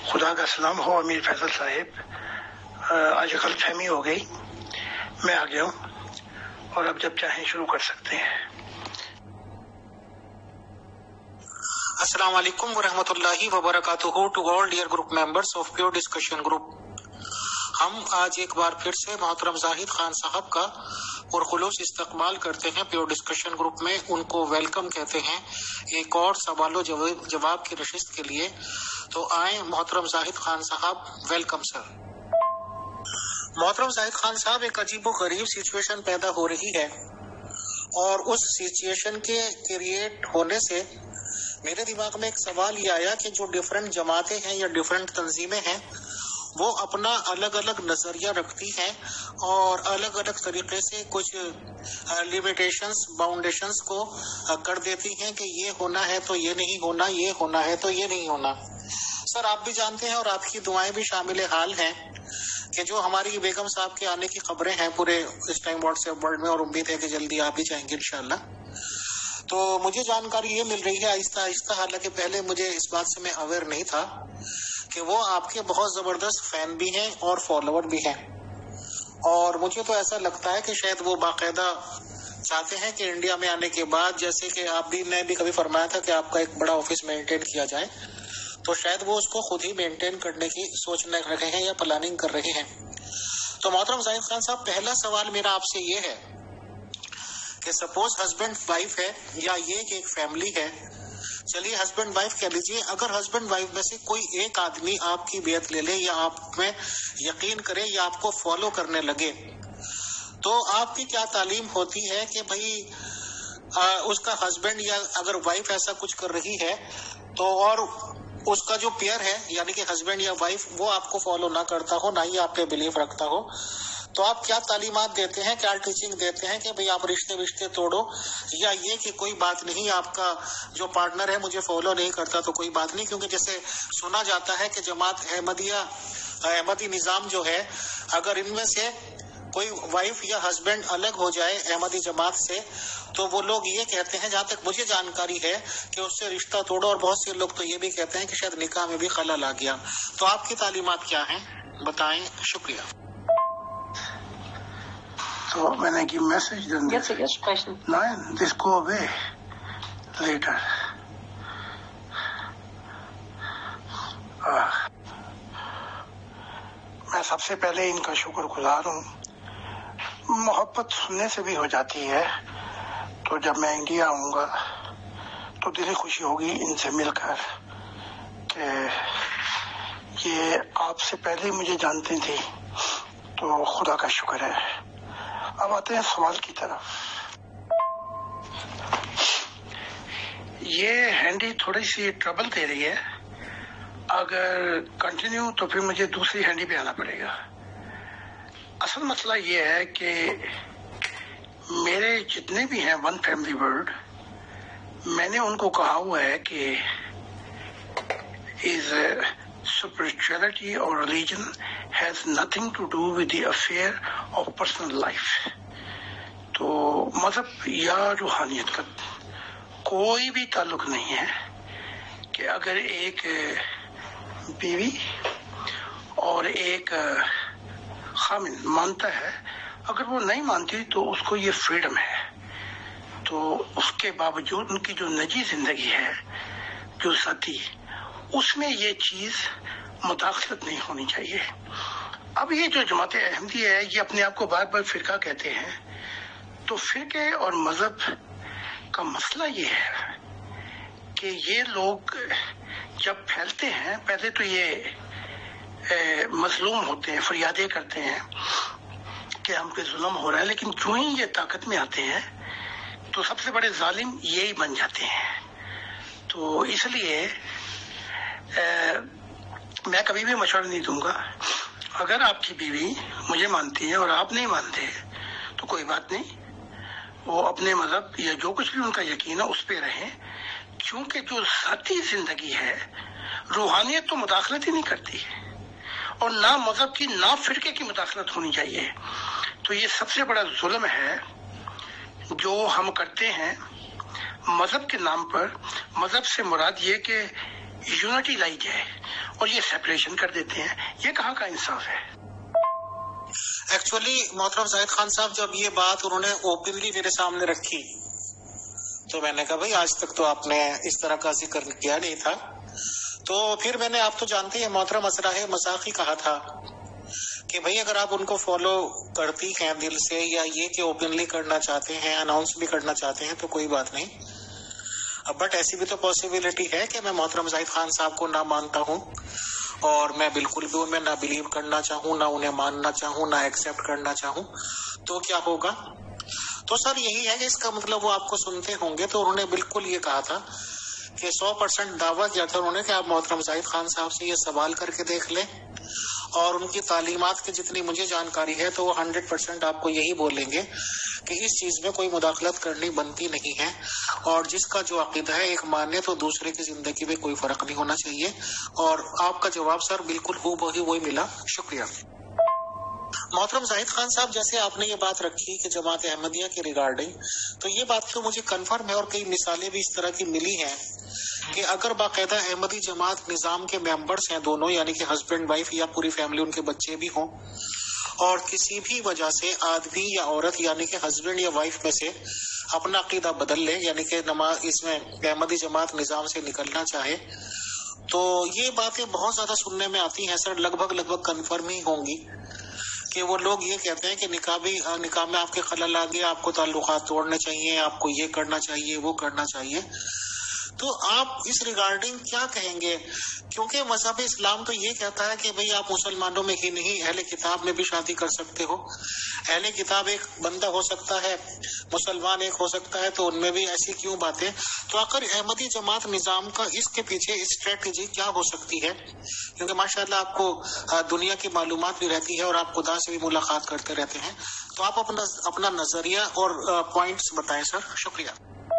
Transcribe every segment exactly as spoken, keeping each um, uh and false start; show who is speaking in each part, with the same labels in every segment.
Speaker 1: خدا کا سلام ہو امیر فیصل صاحب. آج غلط فہمی ہو گئی، میں آ گیا ہوں اور اب جب چاہیں شروع کر سکتے ہیں.
Speaker 2: السلام علیکم ورحمۃ اللہ وبرکاتہ. To all dear group members of pure discussion group, ہم آج ایک بار پھر سے محترم زاہد خان صاحب کا پرخلوص استقبال کرتے ہیں پیور ڈسکشن گروپ میں. ان کو ویلکم کہتے ہیں ایک اور سوال و جواب کی نشست کے لیے. تو آئیں محترم زاہد خان صاحب، ویلکم سر. محترم زاہد خان صاحب، ایک عجیب و غریب سچویشن پیدا ہو رہی ہے اور اس سچویشن کے کریٹ ہونے سے میرے دماغ میں ایک سوال یہ آیا کہ جو ڈفرینٹ جماعتیں ہیں یا ڈفرینٹ تنظیمیں ہیں وہ اپنا الگ الگ نظریہ رکھتی ہیں اور الگ الگ طریقے سے کچھ لیمیٹیشنز باؤنڈیشنز کو کر دیتی ہیں کہ یہ ہونا ہے تو یہ نہیں ہونا، یہ ہونا ہے تو یہ نہیں ہونا. سر آپ بھی جانتے ہیں اور آپ کی دعائیں بھی شامل حال ہیں کہ جو ہماری بیگم صاحب کے آنے کی خبریں ہیں پورے اس ٹائم واٹس ایپ ورلڈ میں، اور امید ہے کہ جلدی آپ بھی جائیں گے انشاءاللہ. تو مجھے جانکاری یہ مل رہی ہے آہستہ آہستہ، حالانکہ پہلے مجھے اس بات سے میں اویئر نہیں تھا، کہ وہ آپ کے بہت زبردست فین بھی ہیں اور فالوور بھی ہیں. اور مجھے تو ایسا لگتا ہے کہ شاید وہ باقاعدہ چاہتے ہیں کہ انڈیا میں آنے کے بعد، جیسے کہ آپ بھی نے بھی کبھی فرمایا تھا کہ آپ کا ایک بڑا آفس مینٹین کیا جائے، تو شاید وہ اس کو خود ہی مینٹین کرنے کی سوچ رہے ہیں یا پلاننگ کر رہے ہیں. تو محترم زاہد خان صاحب، پہلا سوال میرا آپ سے یہ ہے کہ سپوز ہسبینڈ وائف ہے یا یہ کہ ایک فیملی ہے، چلیے ہسبینڈ وائف کہہ لیجیے، اگر ہسبینڈ وائف میں سے کوئی ایک آدمی آپ کی بیعت لے لے یا آپ میں یقین کرے یا آپ کو فالو کرنے لگے، تو آپ کی کیا تعلیم ہوتی ہے کہ بھائی اس کا ہسبینڈ یا اگر وائف ایسا کچھ کر رہی ہے تو اور اس کا جو پیئر ہے یعنی کہ ہسبینڈ یا وائف وہ آپ کو فالو نہ کرتا ہو، نہ ہی آپ پہ بلیف رکھتا ہو، تو آپ کیا تعلیمات دیتے ہیں، کیا ٹیچنگ دیتے ہیں کہ بھئی آپ رشتے وشتے توڑو، یا یہ کہ کوئی بات نہیں آپ کا جو پارٹنر ہے مجھے فالو نہیں کرتا تو کوئی بات نہیں؟ کیونکہ جیسے سنا جاتا ہے کہ جماعت احمدیہ احمدی نظام جو ہے، اگر ان میں سے کوئی وائف یا ہسبینڈ الگ ہو جائے احمدی جماعت سے تو وہ لوگ یہ کہتے ہیں، جہاں تک مجھے جانکاری ہے، کہ اس سے رشتہ توڑو، اور بہت سے لوگ تو یہ بھی کہتے ہیں کہ شاید نکاح میں بھی خلل آ گیا. تو آپ کی تعلیمات کیا ہیں بتائیں، شکریہ.
Speaker 1: So when I give message, then
Speaker 3: Jetzt zuerst sprechen.
Speaker 1: Nein, this go away later. آہ. میں سب سے پہلے ان کا شکر گزار ہوں. محبت سننے سے بھی ہو جاتی ہے، تو جب میں انڈیا آؤں گا تو دلی خوشی ہوگی ان سے مل کر کہ یہ آپ سے پہلے مجھے جانتی تھی، تو خدا کا شکر ہے. اب آتے ہیں سوال کی طرف. یہ ہینڈی تھوڑی سی ٹربل دے رہی ہے، اگر کنٹینیو تو پھر مجھے دوسری ہینڈی پہ آنا پڑے گا. اصل مسئلہ یہ ہے کہ میرے جتنے بھی ہیں ون فیملی ورلڈ، میں نے ان کو کہا ہوا ہے کہ از spirituality or religion has nothing to do with the affair of personal life. تو مذہب یا روحانیت کا کوئی بھی تعلق نہیں ہے کہ اگر ایک بیوی اور ایک خامن مانتا ہے، اگر وہ نہیں مانتی تو اس کو یہ فریڈم ہے. تو اس کے باوجود ان کی جو نجی زندگی ہے، جو ذاتی، اس میں یہ چیز مداخلت نہیں ہونی چاہیے. اب یہ جو جماعت احمدی ہے، یہ اپنے آپ کو بار بار فرقہ کہتے ہیں، تو فرقے اور مذہب کا مسئلہ یہ ہے کہ یہ لوگ جب پھیلتے ہیں، پہلے تو یہ مظلوم ہوتے ہیں، فریادیں کرتے ہیں کہ ہم پہ ظلم ہو رہا ہے، لیکن جو ہی یہ طاقت میں آتے ہیں تو سب سے بڑے ظالم یہی بن جاتے ہیں. تو اس لیے میں کبھی بھی مشورہ نہیں دوں گا. اگر آپ کی بیوی مجھے مانتی ہے اور آپ نہیں مانتے تو کوئی بات نہیں، وہ اپنے مذہب یا جو کچھ بھی ان کا یقین ہے اس پہ رہیں، کیونکہ جو ذاتی زندگی ہے، روحانیت تو مداخلت ہی نہیں کرتی، اور نہ مذہب کی نہ فرقے کی مداخلت ہونی چاہیے. تو یہ سب سے بڑا ظلم ہے جو ہم کرتے ہیں مذہب کے نام پر. مذہب سے مراد یہ کہ یونٹی لائی جائے اور یہ سیپریشن کر دیتے ہیں. یہ کہاں کا انصاف ہے؟
Speaker 2: ایکچولی محترم زاہد خان صاحب جب یہ بات انہوں نے اوپنلی میرے سامنے رکھی تو میں نے کہا بھائی آج تک تو آپ نے اس طرح کا ذکر کیا نہیں تھا. تو پھر میں نے، آپ تو جانتے ہیں محترم اسرائے مذاقی کہا تھا کہ بھائی اگر آپ ان کو فالو کرتی ہیں دل سے، یا یہ کہ اوپنلی کرنا چاہتے ہیں، اناؤنس بھی کرنا چاہتے ہیں، تو کوئی بات نہیں. بٹ ایسی بھی تو پاسبلٹی ہے کہ میں محترم زاہد خان صاحب کو نہ مانتا ہوں اور میں بالکل بھی ان میں نہ بلیو کرنا چاہوں، نہ انہیں ماننا چاہوں، نہ ایکسپٹ کرنا چاہوں. تو کیا ہوگا؟ تو سر یہی ہے کہ اس کا مطلب وہ آپ کو سنتے ہوں گے تو انہوں نے بالکل یہ کہا تھا کہ سو پرسینٹ دعویٰ کیا تھا انہوں نے کہ آپ محترم زاہد خان صاحب سے یہ سوال کر کے دیکھ لیں اور ان کی تعلیمات کی جتنی مجھے جانکاری ہے تو وہ ہنڈریڈ پرسینٹ آپ کو یہی بولیں گے کہ اس چیز میں کوئی مداخلت کرنی بنتی نہیں ہے، اور جس کا جو عقیدہ ہے ایک ماننے تو دوسرے کی زندگی میں کوئی فرق نہیں ہونا چاہیے. اور آپ کا جواب سر بالکل ہو وہی وہی ملا. شکریہ. محترم زاہد خان صاحب جیسے آپ نے یہ بات رکھی کہ جماعت احمدیہ کے ریگارڈنگ، تو یہ بات تو مجھے کنفرم ہے اور کئی مثالیں بھی اس طرح کی ملی ہیں کہ اگر باقاعدہ احمدی جماعت نظام کے ممبرس ہیں دونوں، یعنی کہ ہسبینڈ وائف یا پوری فیملی ان کے بچے بھی ہوں، اور کسی بھی وجہ سے آدمی یا عورت یعنی کہ ہسبینڈ یا وائف میں سے اپنا عقیدہ بدل لے، یعنی کہ نماز اس میں احمدی جماعت نظام سے نکلنا چاہے، تو یہ باتیں بہت زیادہ سننے میں آتی ہیں سر، لگ بھگ لگ بھگ کنفرم ہی ہوں گی کہ وہ لوگ یہ کہتے ہیں کہ نکاح بھی نکاح میں آپ کے خلل آ گیا، آپ کو تعلقات توڑنے چاہیے، آپ کو یہ کرنا چاہیے، وہ کرنا چاہیے. تو آپ اس ریگارڈنگ کیا کہیں گے؟ کیونکہ مذہب اسلام تو یہ کہتا ہے کہ بھئی آپ مسلمانوں میں ہی نہیں اہل کتاب میں بھی شادی کر سکتے ہو. اہل کتاب ایک بندہ ہو سکتا ہے، مسلمان ایک ہو سکتا ہے، تو ان میں بھی ایسی کیوں باتیں؟ تو آخر احمدی جماعت نظام کا اس کے پیچھے اسٹریٹجی کیا ہو سکتی ہے؟ کیونکہ ماشاءاللہ آپ کو دنیا کی معلومات بھی رہتی ہے اور آپ خدا سے بھی ملاقات کرتے رہتے ہیں، تو آپ اپنا اپنا نظریہ اور پوائنٹس بتائیں سر. شکریہ.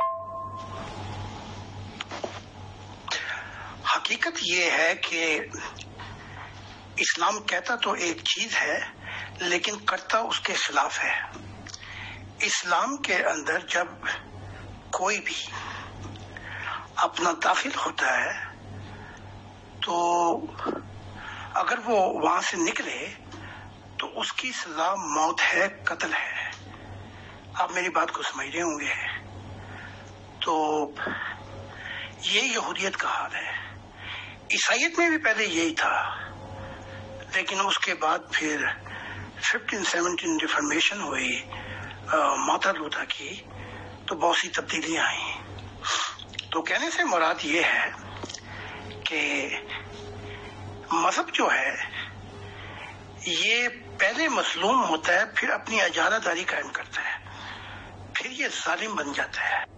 Speaker 1: حقیقت یہ ہے کہ اسلام کہتا تو ایک چیز ہے لیکن کرتا اس کے خلاف ہے. اسلام کے اندر جب کوئی بھی اپنا داخل ہوتا ہے تو اگر وہ وہاں سے نکلے تو اس کی سزا موت ہے، قتل ہے. آپ میری بات کو سمجھ رہے ہوں گے. تو یہ یہودیت کا حال ہے. عیسائیت میں بھی پہلے یہی تھا، لیکن اس کے بعد پھر ففٹین سیونٹین ریفارمیشن ہوئی مارٹن لوتھر کی، تو بہت سی تبدیلیاں آئیں. تو کہنے سے مراد یہ ہے کہ مذہب جو ہے یہ پہلے مظلوم ہوتا ہے، پھر اپنی اجارہ داری قائم کرتا ہے، پھر یہ ظالم بن جاتا ہے.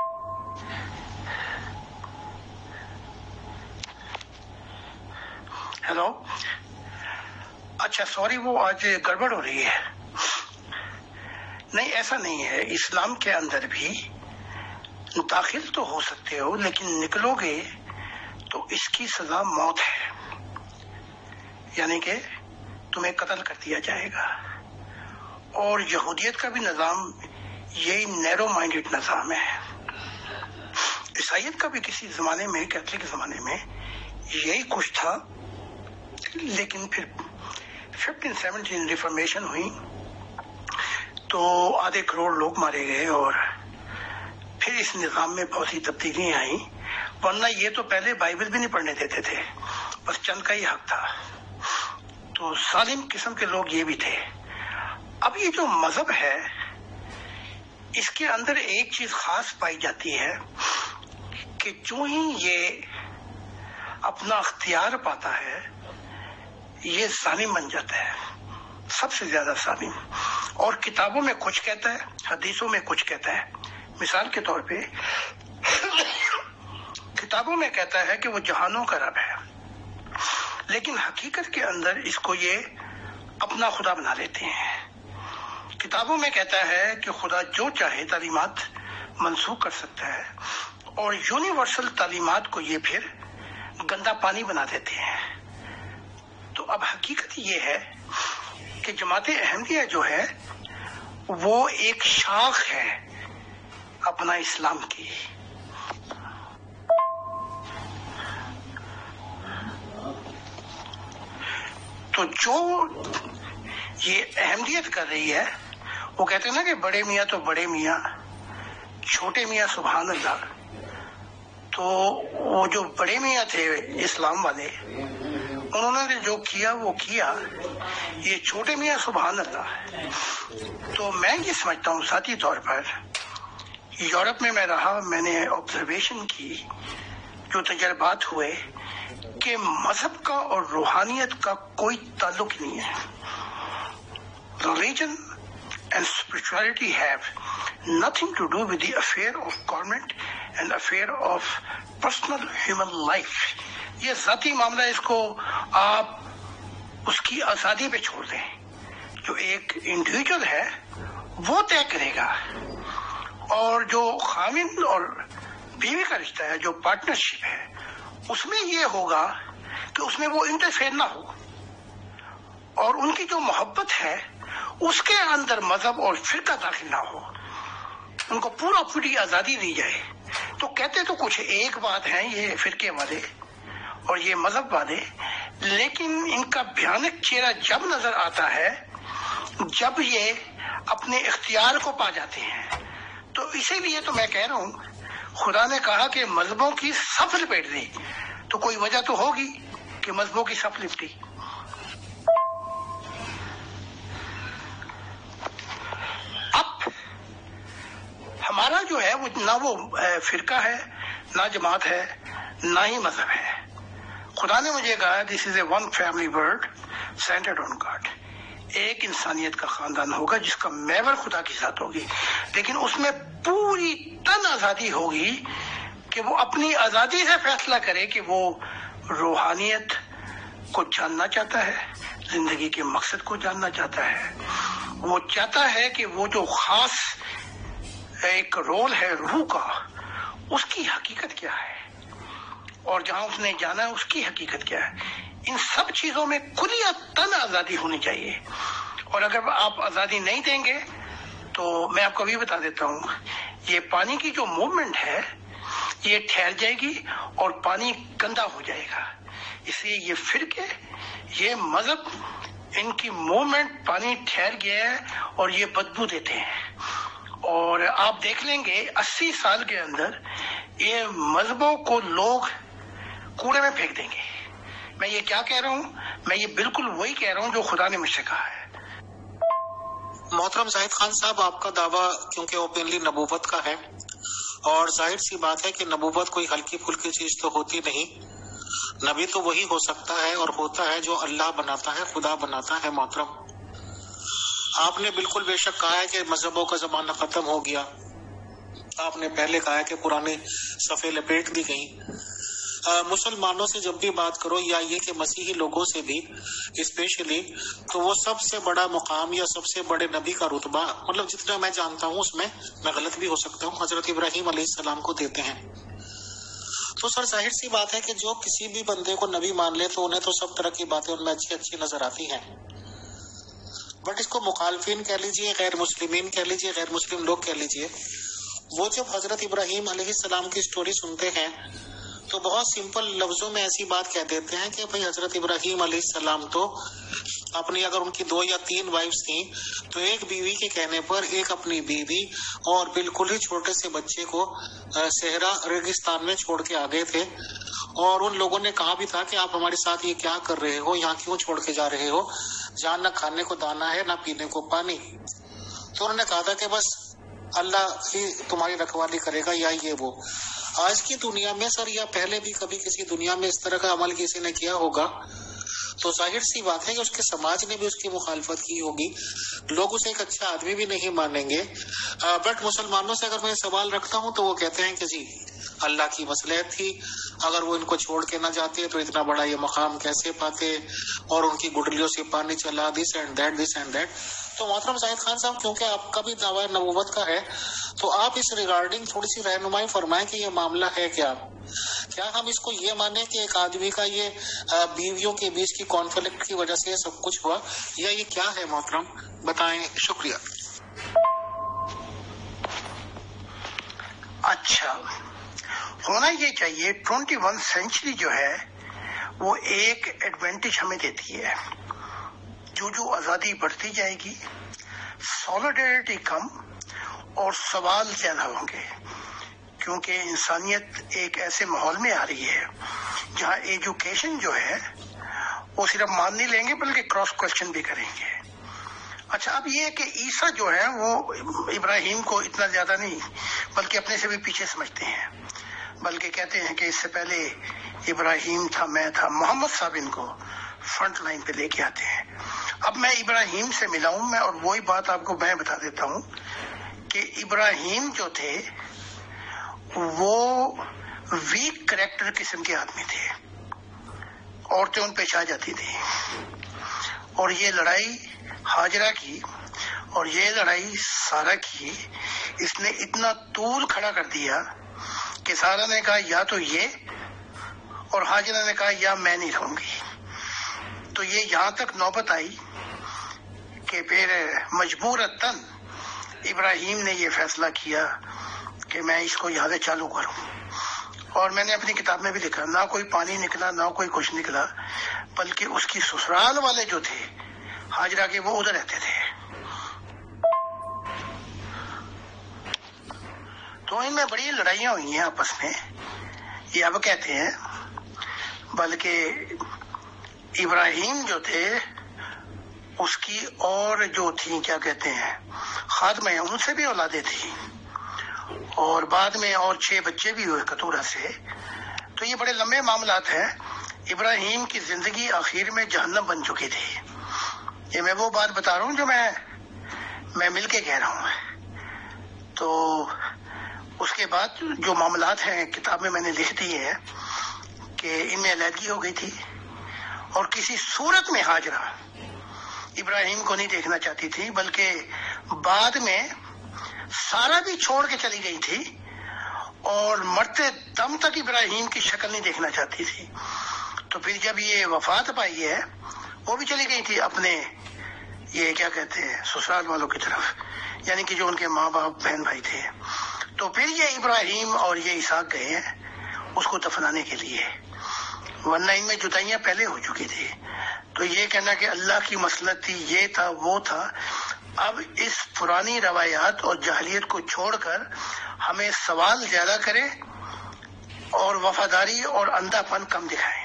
Speaker 1: ہیلو، اچھا سوری، وہ آج گڑبڑ ہو رہی ہے. نہیں ایسا نہیں ہے، اسلام کے اندر بھی داخل تو ہو سکتے ہو لیکن نکلو گے تو اس کی سزا موت ہے، یعنی کہ تمہیں قتل کر دیا جائے گا. اور یہودیت کا بھی نظام یہی نیرو مائنڈڈ نظام ہے. عیسائیت کا بھی کسی زمانے میں، کیتھولک زمانے میں یہی کچھ تھا، لیکن پھر ففٹین سیونٹین ریفارمیشن ہوئی تو آدھے کروڑ لوگ مارے گئے اور پھر اس نظام میں بہت سی تبدیلیاں آئیں. ورنہ یہ تو پہلے بائبل بھی نہیں پڑھنے دیتے تھے، بس چند کا ہی حق تھا. تو ظالم قسم کے لوگ یہ بھی تھے. اب یہ جو مذہب ہے اس کے اندر ایک چیز خاص پائی جاتی ہے کہ جو ہی یہ اپنا اختیار پاتا ہے یہ ظالم بن جاتا ہے، سب سے زیادہ ظالم. اور کتابوں میں کچھ کہتا ہے، حدیثوں میں کچھ کہتا ہے. مثال کے طور پہ کتابوں میں کہتا ہے کہ وہ جہانوں کا رب ہے، لیکن حقیقت کے اندر اس کو یہ اپنا خدا بنا لیتے ہیں. کتابوں میں کہتا ہے کہ خدا جو چاہے تعلیمات منسوخ کر سکتا ہے، اور یونیورسل تعلیمات کو یہ پھر گندا پانی بنا دیتے ہیں. تو اب حقیقت یہ ہے کہ جماعت احمدیہ جو ہے وہ ایک شاخ ہے اپنا اسلام کی. تو جو یہ اہمیت کر رہی ہے، وہ کہتے ہیں نا کہ بڑے میاں تو بڑے میاں، چھوٹے میاں سبحان اللہ. تو وہ جو بڑے میاں تھے اسلام والے، انہوں نے جو کیا وہ کیا. یہ چھوٹے میاں سبحان اللہ. تو میں یہ سمجھتا ہوں ذاتی طور پر، یورپ میں میں رہا، میں نے آبزرویشن کی، جو تجربات ہوئے کہ مذہب کا اور روحانیت کا کوئی تعلق نہیں ہے. Religion and spirituality have nothing to do with the affair of government and affair of personal human life. یہ ذاتی معاملہ، اس کو آپ اس کی آزادی پہ چھوڑ دیں. جو ایک انڈیویجول ہے وہ طے کرے گا، اور جو خاوند اور بیوی کا رشتہ ہے، جو پارٹنرشپ ہے، اس میں یہ ہوگا کہ اس میں وہ انٹرفیئر نہ ہو، اور ان کی جو محبت ہے اس کے اندر مذہب اور فرقہ داخل نہ ہو. ان کو پورا پوری آزادی دی جائے. تو کہتے تو کچھ ایک بات ہے یہ فرقے والے اور یہ مذہب والے، لیکن ان کا بھیانک چہرہ جب نظر آتا ہے جب یہ اپنے اختیار کو پا جاتے ہیں. تو اسی لیے تو میں کہہ رہا ہوں، خدا نے کہا کہ مذہبوں کی صف لپیٹ دی، تو کوئی وجہ تو ہوگی کہ مذہبوں کی صف لپٹی. اب ہمارا جو ہے وہ نہ وہ فرقہ ہے، نہ جماعت ہے، نہ ہی مذہب ہے. خدا نے مجھے کہا this is a one family world centred on God. ایک انسانیت کا خاندان ہوگا جس کا محور خدا کی ذات ہوگی، لیکن اس میں پوری تن آزادی ہوگی کہ وہ اپنی آزادی سے فیصلہ کرے کہ وہ روحانیت کو جاننا چاہتا ہے، زندگی کے مقصد کو جاننا چاہتا ہے. وہ چاہتا ہے کہ وہ جو خاص ایک رول ہے روح کا، اس کی حقیقت کیا ہے، اور جہاں اس نے جانا ہے اس کی حقیقت کیا ہے. ان سب چیزوں میں کلیہ تن آزادی ہونی چاہیے. اور اگر آپ آزادی نہیں دیں گے تو میں آپ کو بھی بتا دیتا ہوں، یہ پانی کی جو موومنٹ ہے یہ ٹھہر جائے گی اور پانی گندا ہو جائے گا. اس لیے یہ فرقے، یہ مذہب، ان کی موومنٹ پانی ٹھہر گیا ہے اور یہ بدبو دیتے ہیں. اور آپ دیکھ لیں گے اسی سال کے اندر یہ مذہبوں کو لوگ کوڑے میں پھینک دیں گے. میں یہ کیا کہہ رہا ہوں؟ میں یہ بالکل وہی کہہ رہا ہوں جو خدا نے مجھ سے کہا ہے.
Speaker 2: محترم زاہد خان صاحب، آپ کا دعویٰ کیونکہ اوپنلی نبوت کا ہے، اور ظاہر سی بات ہے کہ نبوت کوئی ہلکی پھلکی چیز تو ہوتی نہیں. نبی تو وہی ہو سکتا ہے اور ہوتا ہے جو اللہ بناتا ہے، خدا بناتا ہے. محترم، آپ نے بالکل بے شک کہا ہے کہ مذہبوں کا زمانہ ختم ہو گیا. آپ نے پہلے کہا ہے کہ پرانی صفیں لپیٹ دی گئیں. مسلمانوں سے جب بھی بات کرو، یا یہ کہ مسیحی لوگوں سے بھی اسپیشلی، تو وہ سب سے بڑا مقام یا سب سے بڑے نبی کا رتبہ، مطلب جتنا میں جانتا ہوں، اس میں میں غلط بھی ہو سکتا ہوں، حضرت ابراہیم علیہ السلام کو دیتے ہیں. تو سر ظاہر سی بات ہے کہ جو کسی بھی بندے کو نبی مان لے تو انہیں تو سب طرح کی باتیں ان میں اچھی اچھی نظر آتی ہیں. بٹ اس کو مخالفین کہہ لیجئے، غیر مسلمین کہہ لیجئے، غیر مسلم لوگ کہہ لیجئے، وہ جب حضرت ابراہیم علیہ السلام کی سٹوری سنتے ہیں تو بہت سمپل لفظوں میں ایسی بات کہہ دیتے ہیں کہ بھئی حضرت ابراہیم علیہ السلام تو اپنی، اگر ان کی دو یا تین وائفز تھیں تو ایک بیوی کے کہنے پر ایک اپنی بیوی اور بالکل ہی چھوٹے سے بچے کو صحرا ریگستان میں چھوڑ کے آ گئے تھے. اور ان لوگوں نے کہا بھی تھا کہ آپ ہمارے ساتھ یہ کیا کر رہے ہو، یہاں کیوں چھوڑ کے جا رہے ہو، جہاں نہ کھانے کو دانا ہے نہ پینے کو پانی. تو انہوں نے کہا تھا کہ بس اللہ ہی تمہاری رکھوالی کرے گا، یا یہ وہ. آج کی دنیا میں سر، یا پہلے بھی کبھی کسی دنیا میں اس طرح کا عمل کسی نے کیا ہوگا تو ظاہر سی بات ہے کہ اس کے سماج نے بھی اس کی مخالفت کی ہوگی، لوگ اسے ایک اچھا آدمی بھی نہیں مانیں گے. بٹ مسلمانوں سے اگر میں سوال رکھتا ہوں تو وہ کہتے ہیں کہ جی اللہ کی مصلحت تھی، اگر وہ ان کو چھوڑ کے نہ جاتے تو اتنا بڑا یہ مقام کیسے پاتے، اور ان کی گڈلیوں سے پانی چلا، this and that this and that. تو محترم زاہد خان صاحب، کیونکہ آپ کا بھی دعویٰ نبوت کا ہے تو آپ اس ریگارڈنگ تھوڑی سی رہنمائی فرمائیں کہ یہ معاملہ ہے کیا. کیا ہم اس کو یہ مانیں کہ ایک آدمی کا یہ بیویوں کے بیچ کی کانفلکٹ کی وجہ سے سب کچھ ہوا، یا یہ کیا ہے محترم؟ بتائیں. شکریہ.
Speaker 1: اچھا، ہونا یہ چاہیے ٹوینٹی ون سینچری جو ہے وہ ایک ایڈوانٹیج ہمیں دیتی ہے. جو جو آزادی بڑھتی جائے گی سالیڈیرٹی کم اور سوال زیادہ ہوں گے، کیونکہ انسانیت ایک ایسے ماحول میں آ رہی ہے جہاں ایجوکیشن جو ہے وہ صرف مان نہیں لیں گے بلکہ کراس کوشچن بھی کریں گے۔ اچھا، اب یہ کہ عیسیٰ جو ہے وہ ابراہیم کو اتنا زیادہ نہیں بلکہ اپنے سے بھی پیچھے سمجھتے ہیں، بلکہ کہتے ہیں کہ اس سے پہلے ابراہیم تھا، میں تھا۔ محمد صاحب ان کو فرنٹ لائن پہ لے کے آتے ہیں۔ اب میں ابراہیم سے ملا ہوں میں، اور وہی بات آپ کو میں بتا دیتا ہوں کہ ابراہیم جو تھے وہ ویک کریکٹر قسم کے آدمی تھے، عورتیں ان پہ چھا جاتی تھی، اور یہ لڑائی ہاجرہ کی اور یہ لڑائی سارہ کی اس نے اتنا طول کھڑا کر دیا کہ سارہ نے کہا یا تو یہ، اور ہاجرہ نے کہا یا میں نہیں رہوں گی۔ تو یہ یہاں تک نوبت آئی کہ پھر مجبورتاً ابراہیم نے یہ فیصلہ کیا کہ میں اس کو یہاں سے چالو کروں، اور میں نے اپنی کتاب میں بھی لکھا، نہ کوئی پانی نکلا نہ کوئی کچھ نکلا، بلکہ اس کی سسرال والے جو تھے ہاجرہ کے وہ ادھر رہتے تھے۔ تو ان میں بڑی لڑائیاں ہوئی ہیں آپس میں، یہ اب کہتے ہیں، بلکہ ابراہیم جو تھے اس کی اور جو تھیں کیا کہتے ہیں خادمہ ہیں، ان سے بھی اولادیں تھیں، اور بعد میں اور چھ بچے بھی ہوئے کتورہ سے۔ تو یہ بڑے لمبے معاملات ہیں۔ ابراہیم کی زندگی آخر میں جہنم بن چکی تھی۔ یہ میں وہ بات بتا رہا ہوں جو میں میں مل کے کہہ رہا ہوں۔ تو اس کے بعد جو معاملات ہیں کتاب میں میں نے لکھ دیے ہیں کہ ان میں علیحدگی ہو گئی تھی، اور کسی صورت میں ہاجرہ ابراہیم کو نہیں دیکھنا چاہتی تھی، بلکہ بعد میں سارا بھی چھوڑ کے چلی گئی تھی، اور مرتے دم تک ابراہیم کی شکل نہیں دیکھنا چاہتی تھی۔ تو پھر جب یہ وفات پائی ہے وہ بھی چلی گئی تھی اپنے یہ کیا کہتے ہیں سسرال والوں کی طرف، یعنی کہ جو ان کے ماں باپ بہن بھائی تھے۔ تو پھر یہ ابراہیم اور یہ اسحاق گئے ہیں اس کو دفنانے کے لیے، ورنہ ان میں جدائیاں پہلے ہو چکی تھی۔ تو یہ کہنا کہ اللہ کی مصلحت تھی، یہ تھا وہ تھا، اب اس پرانی روایات اور جاہلیت کو چھوڑ کر ہمیں سوال زیادہ کرے اور وفاداری اور اندھا پن کم دکھائیں۔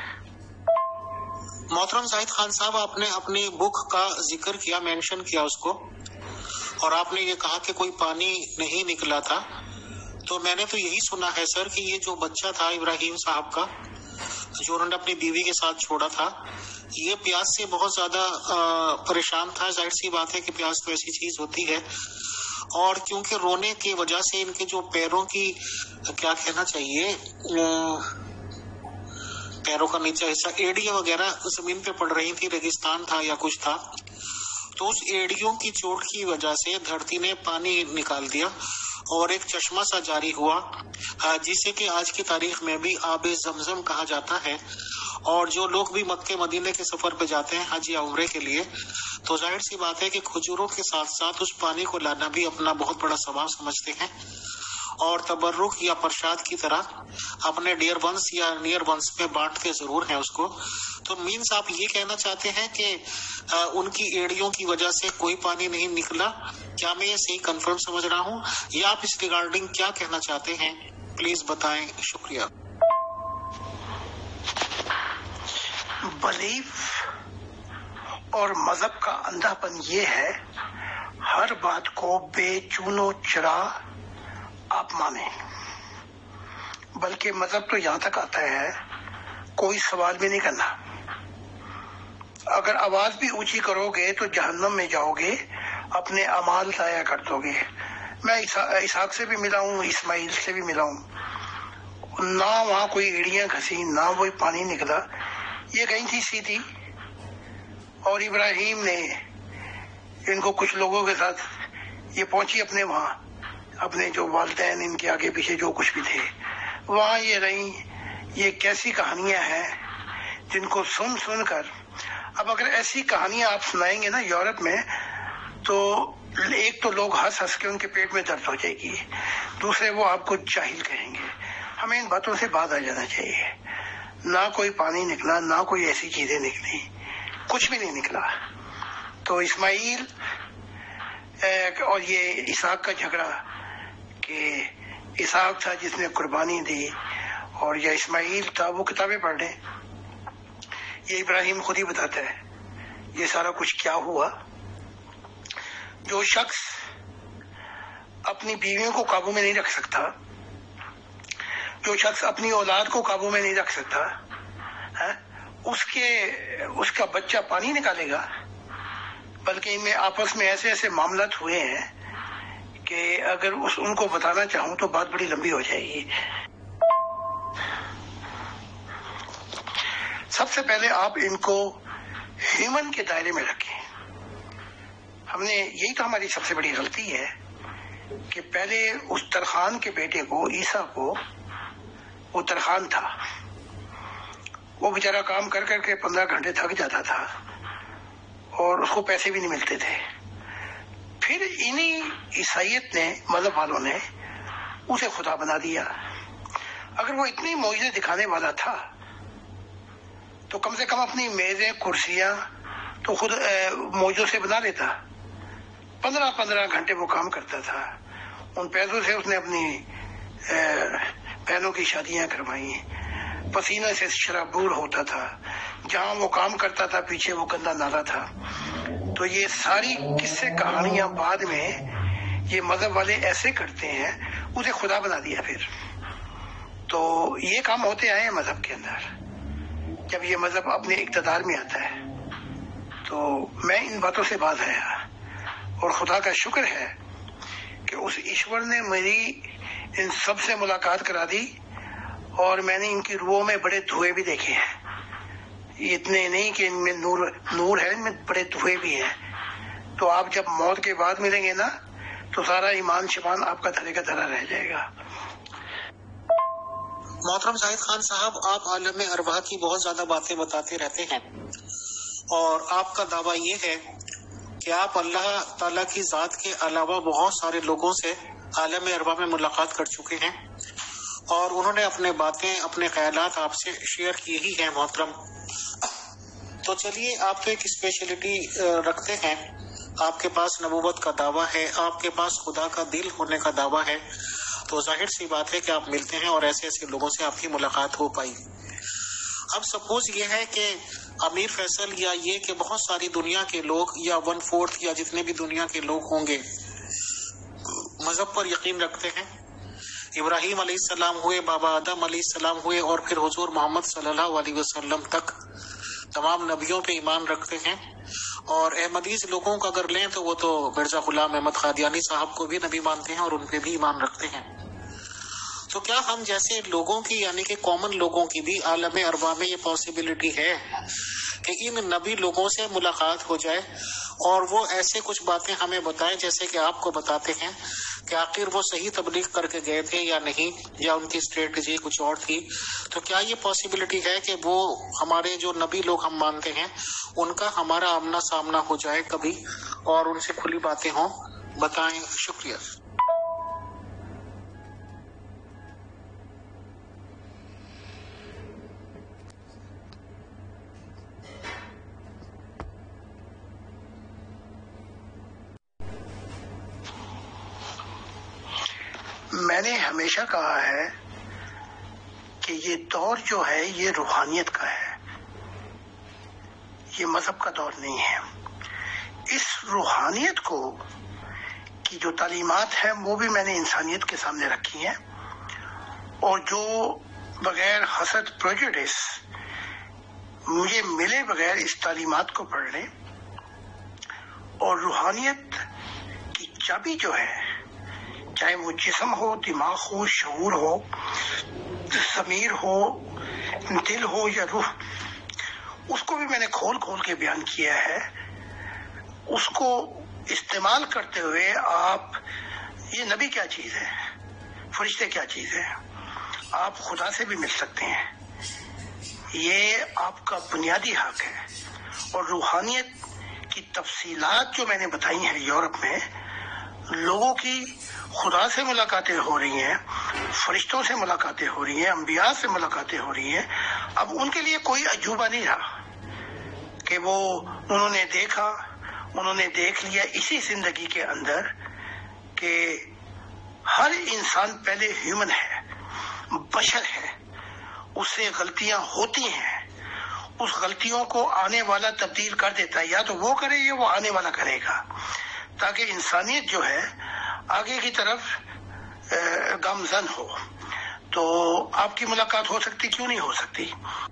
Speaker 2: محترم زاہد خان صاحب، آپ نے اپنی بک کا ذکر کیا، مینشن کیا اس کو، اور آپ نے یہ کہا کہ کوئی پانی نہیں نکلا تھا۔ تو میں نے تو یہی سنا ہے سر کہ یہ جو بچہ تھا ابراہیم صاحب کا جو انہوں نے اپنی بیوی کے ساتھ چھوڑا تھا، یہ پیاس سے بہت زیادہ پریشان تھا۔ ظاہر سی بات ہے کہ پیاس تو ایسی چیز ہوتی ہے، اور کیونکہ رونے کی وجہ سے ان کے جو پیروں کی کیا کہنا چاہیے پیروں کا نیچا حصہ ایڑیاں وغیرہ زمین پہ پڑ رہی تھی، ریگستان تھا یا کچھ تھا، تو اس ایڑیوں کی چوٹ کی وجہ سے دھرتی نے پانی نکال دیا اور ایک چشمہ سا جاری ہوا، جسے کہ آج کی تاریخ میں بھی آب زمزم کہا جاتا ہے۔ اور جو لوگ بھی مکہ مدینے کے سفر پہ جاتے ہیں حج یا عمرے کے لیے، تو ظاہر سی بات ہے کہ کھجوروں کے ساتھ ساتھ اس پانی کو لانا بھی اپنا بہت بڑا ثواب سمجھتے ہیں، اور تبرک یا پرشاد کی طرح اپنے ڈیئر ونس یا نیئر ونس میں بانٹتے ضرور ہیں اس کو۔ تو مینس آپ یہ کہنا چاہتے ہیں کہ ان کی ایڑیوں کی وجہ سے کوئی پانی نہیں نکلا، کیا میں یہ صحیح کنفرم سمجھ رہا ہوں، یا آپ اس ریگارڈنگ کیا کہنا چاہتے ہیں، پلیز بتائیں، شکریہ۔
Speaker 1: بلیف اور مذہب کا اندھا پن یہ ہے ہر بات کو بے چون و چرا آپ مانیں، بلکہ مذہب تو یہاں تک آتا ہے کوئی سوال بھی نہیں کرنا۔ اگر آواز بھی اونچی کرو گے تو جہنم میں جاؤ گے، اپنے اعمال ضائع کر دو گے۔ میں اسحاق سے بھی ملا ہوں، اسماعیل سے بھی ملا ہوں، نہ وہاں کوئی ایڑیاں گھسی نہ کوئی پانی نکلا، یہ گئی تھی سیدھی، اور ابراہیم نے ان کو کچھ لوگوں کے ساتھ یہ پہنچی اپنے وہاں، اپنے جو والدین ان کے آگے پیچھے جو کچھ بھی تھے وہاں یہ رہیں۔ یہ کیسی کہانیاں ہیں جن کو سن سن کر، اب اگر ایسی کہانیاں آپ سنائیں گے نا یورپ میں، تو ایک تو لوگ ہنس ہنس کے ان کے پیٹ میں درد ہو جائے گی، دوسرے وہ آپ کو جاہل کہیں گے۔ ہمیں ان باتوں سے باز آ جانا چاہیے۔ نہ کوئی پانی نکلا، نہ کوئی ایسی چیزیں نکلی، کچھ بھی نہیں نکلا۔ تو اسماعیل اور یہ اسحاق کا جھگڑا کہ اسحاق تھا جس نے قربانی دی اور یا اسماعیل تھا وہ کتابیں پڑھ لیں، یہ ابراہیم خود ہی بتاتا ہے یہ سارا کچھ کیا ہوا۔ جو شخص اپنی بیویوں کو قابو میں نہیں رکھ سکتا، جو شخص اپنی اولاد کو قابو میں نہیں رکھ سکتا، اس کے اس کا بچہ پانی نکالے گا، بلکہ ان میں آپس میں ایسے ایسے معاملات ہوئے ہیں کہ اگر اس ان کو بتانا چاہوں تو بات بڑی لمبی ہو جائے گی۔ سب سے پہلے آپ ان کو ہیومن کے دائرے میں رکھیں۔ ہم نے یہی تو ہماری سب سے بڑی غلطی ہے کہ پہلے اس ترخان کے بیٹے کو، عیسیٰ کو، وہ ترخان تھا، وہ بیچارہ کام کر کر کے پندرہ گھنٹے تھک جاتا تھا اور اس کو پیسے بھی نہیں ملتے تھے۔ پھر انہی عیسائیت نے، مذہب والوں نے اسے خدا بنا دیا۔ اگر وہ اتنی معجزے دکھانے والا تھا تو کم سے کم اپنی میزیں، کرسیاں تو خود معجزوں سے بنا لیتا۔ پندرہ پندرہ گھنٹے وہ کام کرتا تھا، ان پیسوں سے اس نے اپنی بہنوں کی شادیاں کروائی، پسینے سے شرابور ہوتا تھا، جہاں وہ کام کرتا تھا پیچھے وہ گندا نالا تھا۔ تو یہ ساری قصے کہانیاں بعد میں یہ مذہب والے ایسے کرتے ہیں، اسے خدا بنا دیا۔ پھر تو یہ کام ہوتے آئے ہیں مذہب کے اندر۔ جب یہ مذہب اپنے اقتدار میں آتا ہے تو میں ان باتوں سے باز آیا، اور خدا کا شکر ہے کہ اس ایشور نے میری ان سب سے ملاقات کرا دی، اور میں نے ان کی روحوں میں بڑے دھوئے بھی دیکھے ہیں۔ اتنے نہیں کہ ان میں نور نور ہے، ان میں بڑے دھوئے بھی ہیں۔ تو آپ جب موت کے بعد ملیں گے نا تو سارا ایمان شمان آپ کا دھرے کا دھرا رہ جائے گا۔
Speaker 2: محترم زاہد خان صاحب، آپ عالم ارواح کی بہت زیادہ باتیں بتاتے رہتے ہیں، اور آپ کا دعویٰ یہ ہے کہ آپ اللہ تعالیٰ کی ذات کے علاوہ بہت سارے لوگوں سے عالم ارواح میں ملاقات کر چکے ہیں، اور انہوں نے اپنے باتیں، اپنے خیالات آپ سے شیئر کیے ہی ہیں محترم۔ تو چلیے، آپ تو ایک اسپیشلٹی رکھتے ہیں، آپ کے پاس نبوت کا دعویٰ ہے، آپ کے پاس خدا کا دل ہونے کا دعویٰ ہے، تو ظاہر سی بات ہے کہ آپ ملتے ہیں اور ایسے ایسے لوگوں سے آپ کی ملاقات ہو پائی۔ اب سپوز یہ ہے کہ امیر فیصل یا یہ کہ بہت ساری دنیا کے لوگ یا ون فورتھ یا جتنے بھی دنیا کے لوگ ہوں گے مذہب پر یقین رکھتے ہیں، ابراہیم علیہ السلام ہوئے، بابا آدم علیہ السلام ہوئے، اور پھر حضور محمد صلی اللہ علیہ وسلم تک تمام نبیوں پہ ایمان رکھتے ہیں، اور احمدیز لوگوں کا اگر لیں تو وہ تو مرزا غلام احمد قادیانی صاحب کو بھی نبی مانتے ہیں اور ان پہ بھی ایمان رکھتے ہیں۔ تو کیا ہم جیسے لوگوں کی، یعنی کہ کامن لوگوں کی بھی عالم ارواح میں یہ پاسبلٹی ہے کہ ان نبی لوگوں سے ملاقات ہو جائے اور وہ ایسے کچھ باتیں ہمیں بتائیں جیسے کہ آپ کو بتاتے ہیں کہ آخر وہ صحیح تبلیغ کر کے گئے تھے یا نہیں، یا ان کی اسٹریٹجی کچھ اور تھی؟ تو کیا یہ پاسبلٹی ہے کہ وہ ہمارے جو نبی لوگ ہم مانتے ہیں ان کا ہمارا آمنا سامنا ہو جائے کبھی اور ان سے کھلی باتیں ہوں؟ بتائیں۔ شکریہ۔
Speaker 1: میں نے ہمیشہ کہا ہے کہ یہ دور جو ہے یہ روحانیت کا ہے، یہ مذہب کا دور نہیں ہے۔ اس روحانیت کو کی جو تعلیمات ہیں وہ بھی میں نے انسانیت کے سامنے رکھی ہیں، اور جو بغیر حسد پریجوڈس مجھے ملے بغیر اس تعلیمات کو پڑھ لیں، اور روحانیت کی چابی جو ہے، چاہے وہ جسم ہو، دماغ ہو، شعور ہو، ضمیر ہو، دل ہو یا روح، اس کو بھی میں نے کھول کھول کے بیان کیا ہے۔ اس کو استعمال کرتے ہوئے آپ، یہ نبی کیا چیز ہے، فرشتے کیا چیز ہے، آپ خدا سے بھی مل سکتے ہیں، یہ آپ کا بنیادی حق ہے۔ اور روحانیت کی تفصیلات جو میں نے بتائی ہیں، یورپ میں لوگوں کی خدا سے ملاقاتیں ہو رہی ہیں، فرشتوں سے ملاقاتیں ہو رہی ہیں، انبیاء سے ملاقاتیں ہو رہی ہیں۔ اب ان کے لیے کوئی عجوبہ نہیں رہا کہ وہ انہوں نے دیکھا، انہوں نے دیکھ لیا اسی زندگی کے اندر کہ ہر انسان پہلے ہیومن ہے، بشر ہے، اس سے غلطیاں ہوتی ہیں، اس غلطیوں کو آنے والا تبدیل کر دیتا ہے، یا تو وہ کرے یا وہ آنے والا کرے گا، تاکہ انسانیت جو ہے آگے کی طرف گامزن ہو۔ تو آپ کی ملاقات ہو سکتی، کیوں نہیں ہو سکتی؟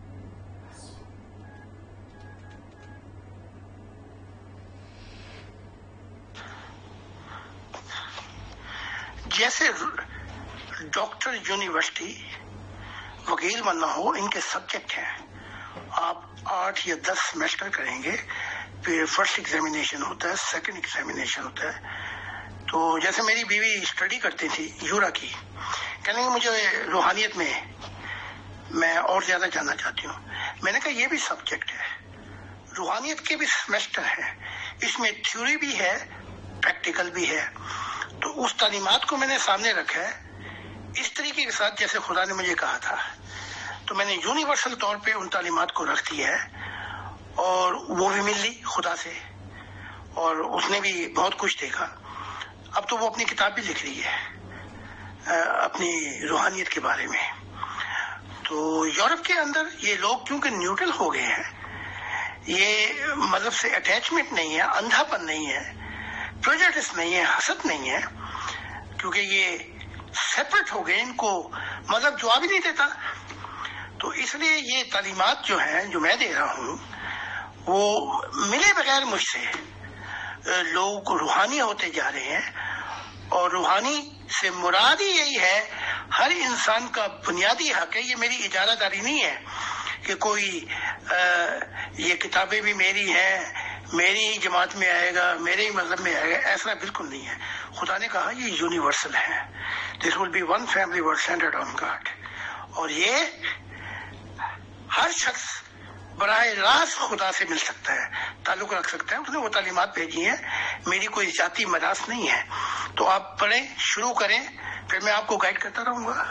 Speaker 1: جیسے ڈاکٹر یونیورسٹی وکیل بننا ہو، ان کے سبجیکٹ ہیں، آپ آٹھ یا دس سیمیسٹر کریں گے، پھر فرسٹ ایگزامینیشن ہوتا ہے، سیکنڈ ایگزامینیشن ہوتا ہے۔ تو جیسے میری بیوی اسٹڈی کرتی تھی یورا کی، کہنے کہ مجھے روحانیت میں میں اور زیادہ جاننا چاہتی ہوں۔ میں نے کہا یہ بھی سبجیکٹ ہے، روحانیت کے بھی سیمیسٹر ہے، اس میں تھیوری بھی ہے، پریکٹیکل بھی ہے۔ تو اس تعلیمات کو میں نے سامنے رکھا ہے اس طریقے کے ساتھ جیسے خدا نے مجھے کہا تھا، تو میں نے یونیورسل طور پہ ان تعلیمات کو رکھ دیا ہے، اور وہ بھی مل لی خدا سے، اور اس نے بھی بہت کچھ دیکھا۔ اب تو وہ اپنی کتاب بھی لکھ رہی ہے اپنی روحانیت کے بارے میں۔ تو یورپ کے اندر یہ لوگ کیونکہ نیوٹرل ہو گئے ہیں، یہ مذہب سے اٹیچمنٹ نہیں ہے، اندھا پن نہیں ہے، پریجڈس نہیں ہے، حسد نہیں ہے، کیونکہ یہ سیپریٹ ہو گئے، ان کو مذہب جواب ہی نہیں دیتا۔ تو اس لیے یہ تعلیمات جو ہیں جو میں دے رہا ہوں وہ ملے بغیر مجھ سے لوگ روحانی ہوتے جا رہے ہیں، اور روحانی سے مراد ہی یہی ہے، ہر انسان کا بنیادی حق ہے۔ یہ میری اجارہ داری نہیں ہے کہ کوئی یہ کتابیں بھی میری ہیں، میری ہی جماعت میں آئے گا، میرے ہی مذہب میں آئے گا، ایسا بالکل نہیں ہے۔ خدا نے کہا یہ یونیورسل ہے، this will be one family world centred on God, اور یہ ہر شخص براہ راست خدا سے مل سکتا ہے، تعلق رکھ سکتا ہے۔ اس نے وہ تعلیمات بھیجی ہیں، میری کوئی ذاتی مداس نہیں ہے۔ تو آپ پڑھیں، شروع کریں، پھر میں آپ کو گائیڈ کرتا رہوں گا۔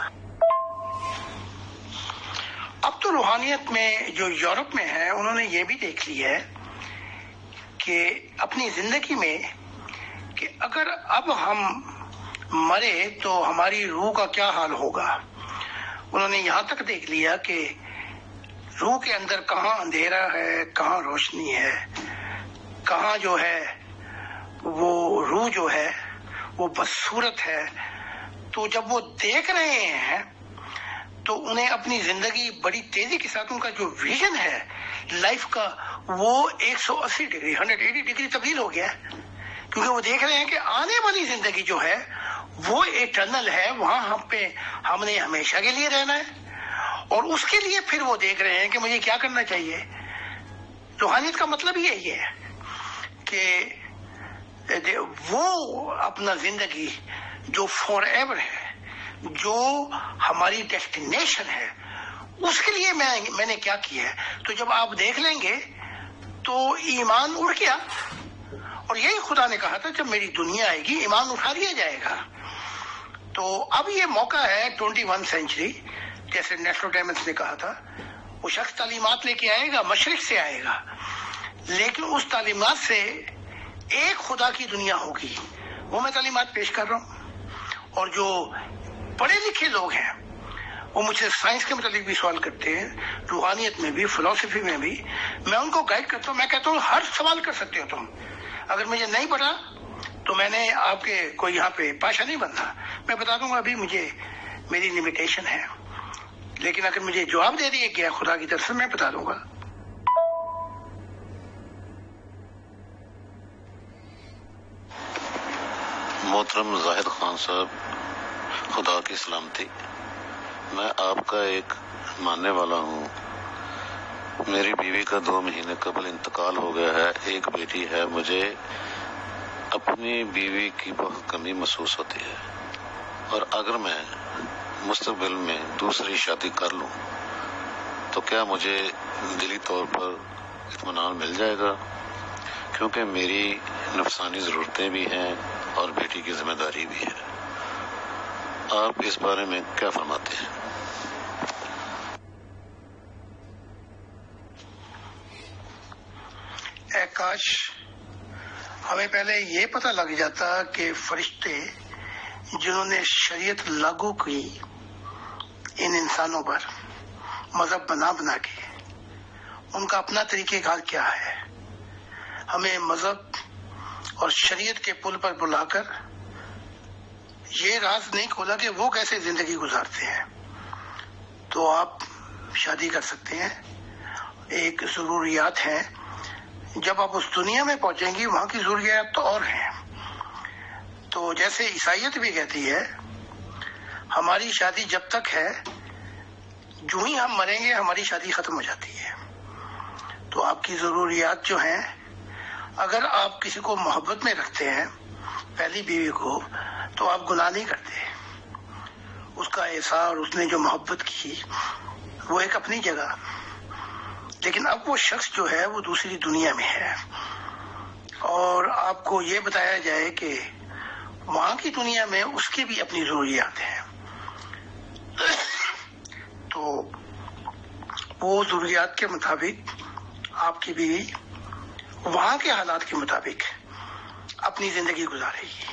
Speaker 1: اب تو روحانیت میں جو یورپ میں ہے انہوں نے یہ بھی دیکھ لیا ہے کہ اپنی زندگی میں کہ اگر اب ہم مرے تو ہماری روح کا کیا حال ہوگا۔ انہوں نے یہاں تک دیکھ لیا کہ روح کے اندر کہاں اندھیرا ہے، کہاں روشنی ہے، کہاں جو ہے وہ روح جو ہے وہ بدصورت ہے۔ تو جب وہ دیکھ رہے ہیں تو انہیں اپنی زندگی بڑی تیزی کے ساتھ، ان کا جو ویژن ہے لائف کا وہ ایک سو اسی ڈگری ہنڈریڈ ایٹی ڈگری تبدیل ہو گیا ہے، کیونکہ وہ دیکھ رہے ہیں کہ آنے والی زندگی جو ہے وہ ایٹرنل ہے، وہاں ہم پہ ہم نے ہمیشہ کے لیے رہنا ہے، اور اس کے لیے پھر وہ دیکھ رہے ہیں کہ مجھے کیا کرنا چاہیے۔ روحانیت کا مطلب یہی ہے کہ وہ اپنا زندگی جو فار ایور ہے، جو ہماری ڈیسٹینیشن ہے، اس کے لیے میں میں نے کیا کیا ہے۔ تو جب آپ دیکھ لیں گے تو ایمان اڑ گیا، اور یہی خدا نے کہا تھا جب میری دنیا آئے گی ایمان اٹھا لیا جائے گا۔ تو اب یہ موقع ہے ٹوینٹی ون سینچری، جیسے نیسٹروڈیمس نے کہا تھا، وہ شخص تعلیمات لے کے آئے گا، مشرق سے آئے گا، لیکن اس تعلیمات سے ایک خدا کی دنیا ہوگی، وہ میں تعلیمات پیش کر رہا ہوں۔ اور جو پڑھے لکھے لوگ ہیں وہ مجھ سے سائنس کے متعلق بھی سوال کرتے ہیں، روحانیت میں بھی، فلسفی میں بھی، میں ان کو گائیڈ کرتا ہوں۔ میں کہتا ہوں ہر سوال کر سکتے ہو تم، اگر مجھے نہیں پڑھا تو میں نے آپ کے کوئی یہاں پہ پاشا نہیں بننا، میں بتا دوں گا ابھی مجھے میری لمیٹیشن ہے، لیکن اگر مجھے جواب دے دیا گیا خدا کی طرف سے میں بتا دوں گا۔
Speaker 3: محترم زاہد خان صاحب، خدا کی سلامتی، میں آپ کا ایک ماننے والا ہوں۔ میری بیوی کا دو مہینے قبل انتقال ہو گیا ہے، ایک بیٹی ہے۔ مجھے اپنی بیوی کی بہت کمی محسوس ہوتی ہے، اور اگر میں مستقبل میں دوسری شادی کر لوں تو کیا مجھے دلی طور پر اطمینان مل جائے گا، کیونکہ میری نفسانی ضرورتیں بھی ہیں اور بیٹی کی ذمہ داری بھی ہے۔ آپ اس بارے میں کیا فرماتے ہیں؟
Speaker 1: اے کاش ہمیں پہلے یہ پتہ لگ جاتا کہ فرشتے جنہوں نے شریعت لاگو کی ان انسانوں پر مذہب بنا بنا کے، ان کا اپنا طریقہ کار کیا ہے، ہمیں مذہب اور شریعت کے پل پر بلا کر یہ راز نہیں کھولا کہ وہ کیسے زندگی گزارتے ہیں. تو آپ شادی کر سکتے ہیں، ایک ضروریات ہیں. جب آپ اس دنیا میں پہنچیں گی وہاں کی ضروریات تو اور ہیں. تو جیسے عیسائیت بھی کہتی ہے ہماری شادی جب تک ہے، جو ہی ہم مریں گے ہماری شادی ختم ہو جاتی ہے. تو آپ کی ضروریات جو ہیں، اگر آپ کسی کو محبت میں رکھتے ہیں، پہلی بیوی کو، تو آپ گناہ نہیں کرتے. اس کا احسان، اس نے جو محبت کی وہ ایک اپنی جگہ، لیکن اب وہ شخص جو ہے وہ دوسری دنیا میں ہے اور آپ کو یہ بتایا جائے کہ وہاں کی دنیا میں اس کی بھی اپنی ضروریات ہیں. تو وہ ضروریات کے مطابق آپ کی بیوی وہاں کے حالات کے مطابق اپنی زندگی گزارے گی.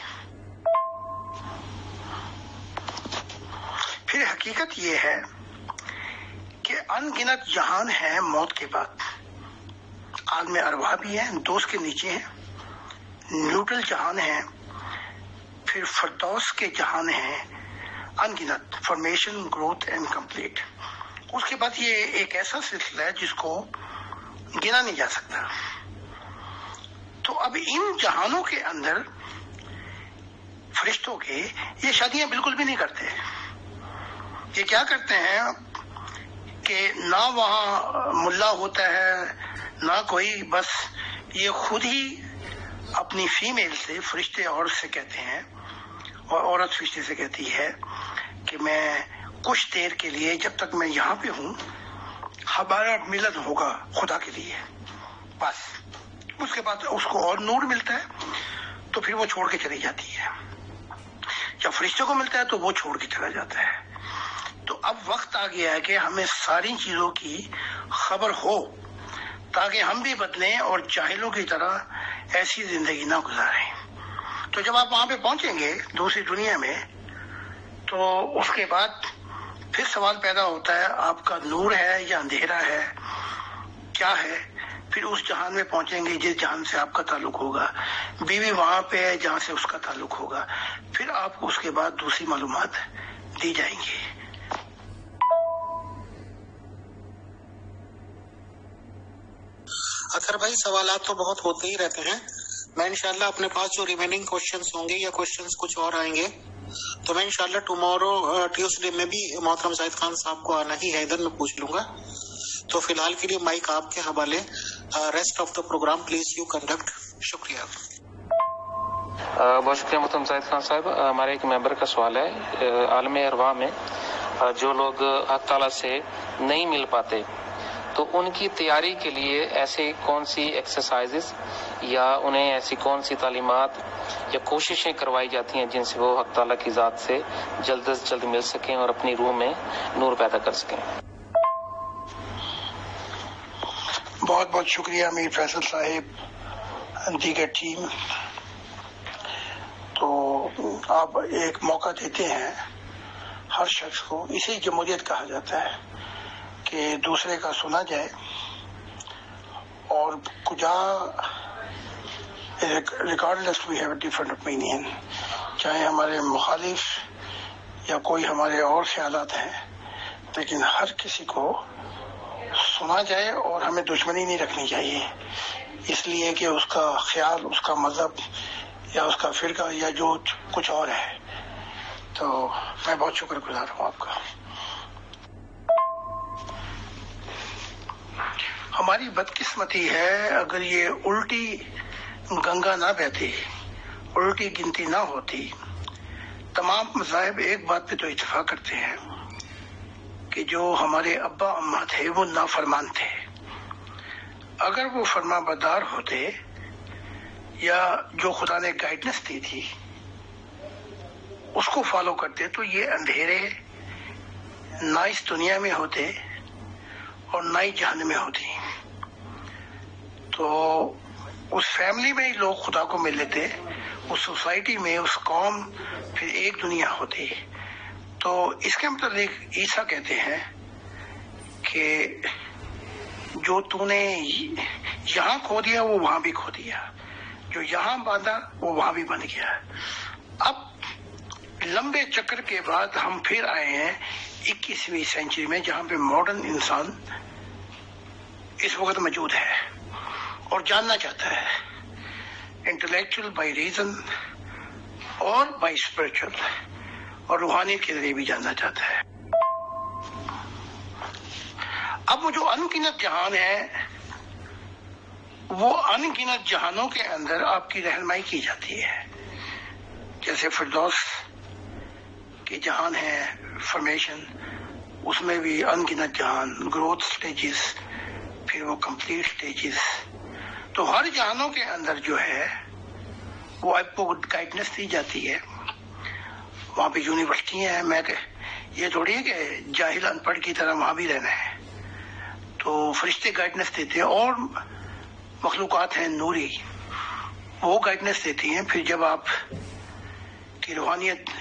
Speaker 1: پھر حقیقت یہ ہے کہ ان گنت جہان ہیں موت کے بعد. عالم ارواح بھی ہیں، دوست کے نیچے ہیں، نیوٹرل جہان ہیں، پھر فردوس کے جہان ہیں ان گنت، فارمیشن، گروتھ اینڈ کمپلیٹ. اس کے بعد یہ ایک ایسا سلسلہ ہے جس کو گنا نہیں جا سکتا. تو اب ان جہانوں کے اندر فرشتوں کے یہ شادیاں بالکل بھی نہیں کرتے. یہ کیا کرتے ہیں کہ نہ وہاں ملا ہوتا ہے نہ کوئی، بس یہ خود ہی اپنی فیمیل سے، فرشتے عورت سے کہتے ہیں اور عورت فرشتے سے کہتی ہے کہ میں کچھ دیر کے لیے جب تک میں یہاں پہ ہوں ہمارا ملن ہوگا خدا کے لیے، بس. اس کے بعد اس کو اور نور ملتا ہے تو پھر وہ چھوڑ کے چلی جاتی ہے. جب فرشتوں کو ملتا ہے تو وہ چھوڑ کے چلا جاتا ہے. تو اب وقت آ گیا ہے کہ ہمیں ساری چیزوں کی خبر ہو تاکہ ہم بھی بدلیں اور جاہلوں کی طرح ایسی زندگی نہ گزاریں. تو جب آپ وہاں پہ پہنچیں گے دوسری دنیا میں، تو اس کے بعد پھر سوال پیدا ہوتا ہے آپ کا نور ہے یا اندھیرا ہے، کیا ہے. پھر اس جہان میں پہنچیں گے جس جہان سے آپ کا تعلق ہوگا. بیوی وہاں پہ ہے جہاں سے اس کا تعلق ہوگا. پھر آپ کو اس کے بعد دوسری معلومات دی جائیں گی.
Speaker 2: اکثر بھائی سوالات تو بہت ہوتے ہی رہتے ہیں. میں انشاءاللہ اپنے پاس جو ریمیننگ کوشچنس ہوں گے یا کوشچنس کچھ اور آئیں گے تو میں انشاءاللہ ٹمورو ٹیوزڈے میں بھی محترم زاہد خان صاحب کو آنا ہی ہے ادھر، میں پوچھ لوں گا. تو فی الحال کے لیے مائک آپ کے حوالے. Rest of the programme please you conduct. شکریہ.
Speaker 4: بہت شکریہ محترم زاہد خان صاحب. ہمارے ایک ممبر کا سوال ہے، عالم ارواح میں جو لوگ حق تعالیٰ سے نہیں مل پاتے تو ان کی تیاری کے لیے ایسی کون سی ایکسرسائزز یا انہیں ایسی کون سی تعلیمات یا کوششیں کروائی جاتی ہیں جن سے وہ حق تعالیٰ کی ذات سے جلد از جلد مل سکیں اور اپنی روح میں نور پیدا کر سکیں؟
Speaker 1: بہت بہت شکریہ امیر فیصل صاحب، دیگر ٹیم. تو آپ ایک موقع دیتے ہیں ہر شخص کو، اسی جمہوریت کہا جاتا ہے کہ دوسرے کا سنا جائے اور کجا regardless we have a different opinion, چاہے ہمارے مخالف یا کوئی ہمارے اور خیالات ہیں، لیکن ہر کسی کو سنا جائے اور ہمیں دشمنی نہیں رکھنی چاہیے اس لیے کہ اس کا خیال، اس کا مذہب یا اس کا فرقہ یا جو کچھ اور ہے. تو میں بہت شکر گزار ہوں آپ کا. ہماری بدقسمتی ہے اگر یہ الٹی گنگا نہ بہتی، الٹی گنتی نہ ہوتی. تمام مذاہب ایک بات پہ تو اتفاق کرتے ہیں کہ جو ہمارے ابا اماں تھے وہ نافرمان تھے. اگر وہ فرما بردار ہوتے یا جو خدا نے گائیڈنس دی تھی اس کو فالو کرتے تو یہ اندھیرے نہ اس دنیا میں ہوتے اور نہ ہی جہنم میں ہوتی. تو اس فیملی میں ہی لوگ خدا کو مل لیتے، اس سوسائٹی میں، اس قوم، پھر ایک دنیا ہوتی. تو اس کے متعلق عیسیٰ کہتے ہیں کہ جو تو نے یہاں کھو دیا وہ وہاں بھی کھو دیا، جو یہاں باندھا وہ وہاں بھی بن گیا. اب لمبے چکر کے بعد ہم پھر آئے ہیں اکیسویں سینچری میں، جہاں پہ ماڈرن انسان اس وقت موجود ہے اور جاننا چاہتا ہے، انٹلیکچوئل بائی ریزن اور بائی اسپرچل، اور روحانیت کے ذریعے بھی جاننا چاہتا ہے. اب وہ جو ان گنت جہان ہے، وہ ان گنت جہانوں کے اندر آپ کی رہنمائی کی جاتی ہے. جیسے فردوس کے جہان ہے، فارمیشن، اس میں بھی ان گنت جہان، گروتھ سٹیجز، پھر وہ کمپلیٹ سٹیجز. تو ہر جہانوں کے اندر جو ہے وہ آپ کو گائیڈنس دی جاتی ہے. وہاں پہ یونیورسٹیاں ہیں، میں کہ یہ تھوڑی ہے کہ جاہل ان پڑھ کی طرح وہاں بھی رہنا ہے. تو فرشتے گائیڈنس دیتے ہیں، اور مخلوقات ہیں نوری، وہ گائیڈنس دیتی ہیں. پھر جب آپ کی روحانیت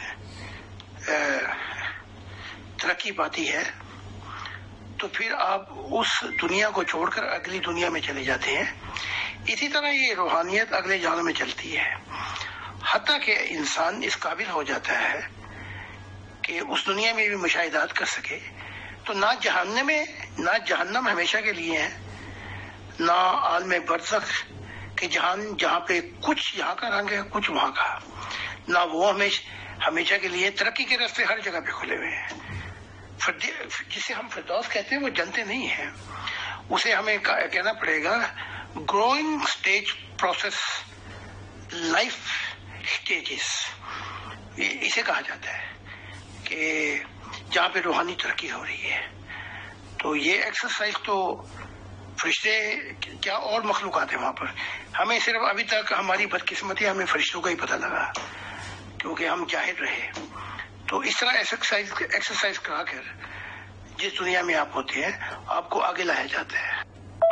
Speaker 1: ترقی پاتی ہے تو پھر آپ اس دنیا کو چھوڑ کر اگلی دنیا میں چلے جاتے ہیں. اسی طرح یہ روحانیت اگلے جہانوں میں چلتی ہے، حتیٰ کہ انسان اس قابل ہو جاتا ہے کہ اس دنیا میں بھی مشاہدات کر سکے. تو نہ جہنم میں نہ جہنم ہمیشہ کے لیے ہے، نہ عالم برزخ کے جہان جہاں پہ کچھ یہاں کا رنگ ہے کچھ وہاں کا، نہ وہ ہمیشہ ہمیشہ کے لیے. ترقی کے راستے ہر جگہ پہ کھلے ہوئے ہیں. جسے ہم فردوس کہتے ہیں وہ جنتے نہیں ہیں، اسے ہمیں کہنا پڑے گا growing stage process, life stages, اسے کہا جاتا ہے کہ جہاں پہ روحانی ترقی ہو رہی ہے. تو یہ ایکسرسائز تو فرشتے کیا اور مخلوقات ہیں وہاں پر. ہمیں صرف ابھی تک ہماری بدقسمتی ہمیں فرشتوں کا ہی پتہ لگا کیونکہ ہم جاہل رہے. تو اس طرح ایکسرسائز ایکسرسائز کرا کر جس دنیا میں آپ ہوتے ہیں آپ کو آگے لایا جاتا ہے.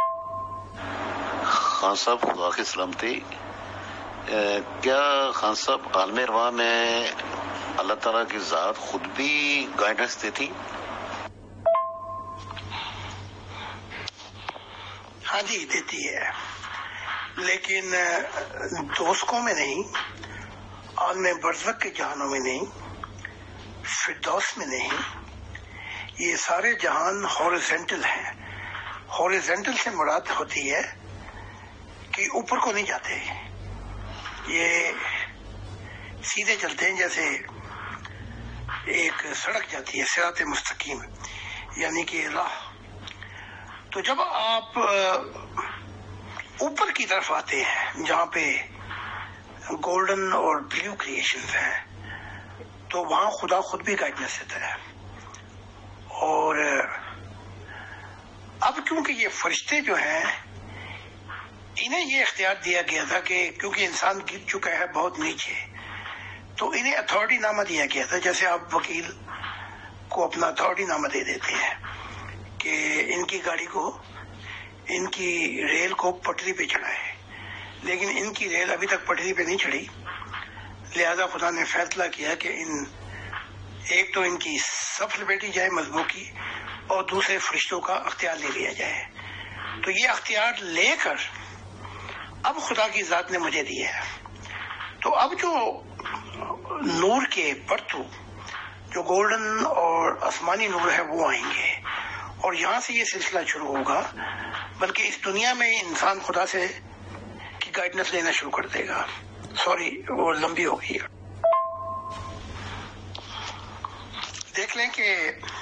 Speaker 3: خان صاحب خدا کی سلامتی، کیا خان صاحب عالم ارواح میں اللہ تعالیٰ کی ذات خود بھی گائیڈنس دیتی؟
Speaker 1: ہاں جی دیتی ہے، لیکن دوستوں میں نہیں، عالم برزخ کے جہانوں میں نہیں، فردوس میں نہیں. یہ سارے جہان ہورزنٹل ہیں. ہورزنٹل سے مراد ہوتی ہے کہ اوپر کو نہیں جاتے، یہ سیدھے چلتے ہیں. جیسے ایک سڑک جاتی ہے صراط مستقیم، یعنی کہ راہ. تو جب آپ اوپر کی طرف آتے ہیں جہاں پہ گولڈن اور بلیو کریشنز ہیں، تو وہاں خدا خود بھی گائیڈنس دیتا ہے. اور اب کیونکہ یہ فرشتے جو ہیں انہیں یہ اختیار دیا گیا تھا کہ کیونکہ انسان گر چکا ہے بہت نیچے، تو انہیں اتھارٹی نامہ دیا گیا تھا. جیسے آپ وکیل کو اپنا اتھارٹی نامہ دے دیتے ہیں کہ ان کی گاڑی کو، ان کی ریل کو پٹری پہ چڑھائے، لیکن ان کی ریل ابھی تک پٹری پہ نہیں چڑھی. لہذا خدا نے فیصلہ کیا کہ ان ایک تو ان کی صف لپیٹی جائے مضبوط کی، اور دوسرے فرشتوں کا اختیار لے لیا جائے. تو یہ اختیار لے کر اب خدا کی ذات نے مجھے دیا ہے. تو اب جو نور کے پرتو جو گولڈن اور آسمانی نور ہے وہ آئیں گے، اور یہاں سے یہ سلسلہ شروع ہوگا. بلکہ اس دنیا میں انسان خدا سے کی گائیڈنس لینا شروع کر دے گا. سوری وہ لمبی ہو گئی. دیکھ لیں کہ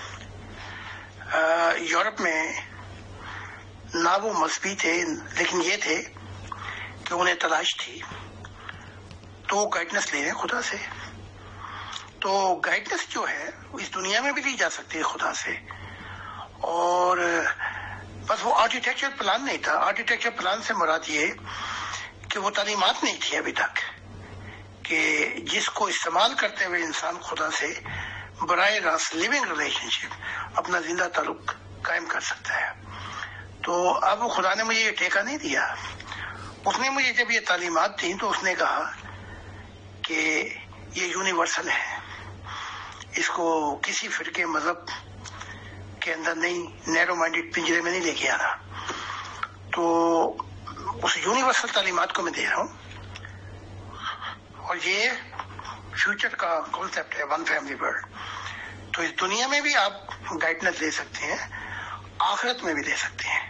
Speaker 1: یورپ میں نہ وہ مذہبی تھے، لیکن یہ تھے کہ انہیں تلاش تھی، تو وہ گائیڈنس لے رہے ہیں خدا سے. تو گائیڈنس جو ہے اس دنیا میں بھی لی جا سکتی ہے خدا سے. اور بس وہ آرکیٹیکچر پلان نہیں تھا. آرکیٹیکچر پلان سے مراد یہ کہ وہ تعلیمات نہیں تھی ابھی تک کہ جس کو استعمال کرتے ہوئے انسان خدا سے براہ راست لیونگ ریلیشن شپ، اپنا زندہ تعلق قائم کر سکتا ہے. تو اب خدا نے مجھے یہ ٹھیکہ نہیں دیا، اس نے مجھے جب یہ تعلیمات دی تو اس نے کہا کہ یہ یونیورسل ہے، اس کو کسی فرقے مذہب کے اندر نہیں، نیرو مائنڈیڈ پنجرے میں نہیں لے کے آنا. تو اس یونیورسل تعلیمات کو میں دے رہا ہوں، اور یہ فیوچر کا کانسیپٹ ہے، ون فیملی ورلڈ. تو اس دنیا میں بھی آپ گائیڈنس دے سکتے ہیں، آخرت میں بھی دے سکتے ہیں.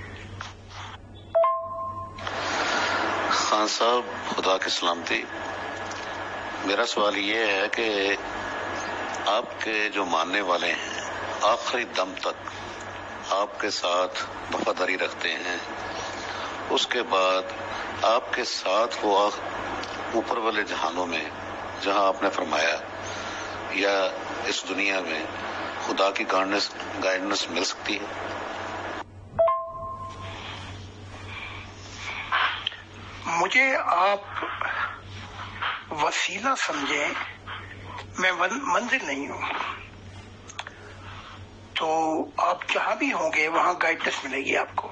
Speaker 3: خان صاحب خدا کی سلامتی، میرا سوال یہ ہے کہ آپ کے جو ماننے والے ہیں آخری دم تک آپ کے ساتھ وفاداری رکھتے ہیں، اس کے بعد آپ کے ساتھ وہ اوپر والے جہانوں میں جہاں آپ نے فرمایا یا اس دنیا میں خدا کی گائیڈنس گائیڈنس مل سکتی ہے؟
Speaker 1: مجھے آپ وسیلہ سمجھیں، میں منزل نہیں ہوں. تو آپ جہاں بھی ہوں گے وہاں گائیڈنس ملے گی، آپ کو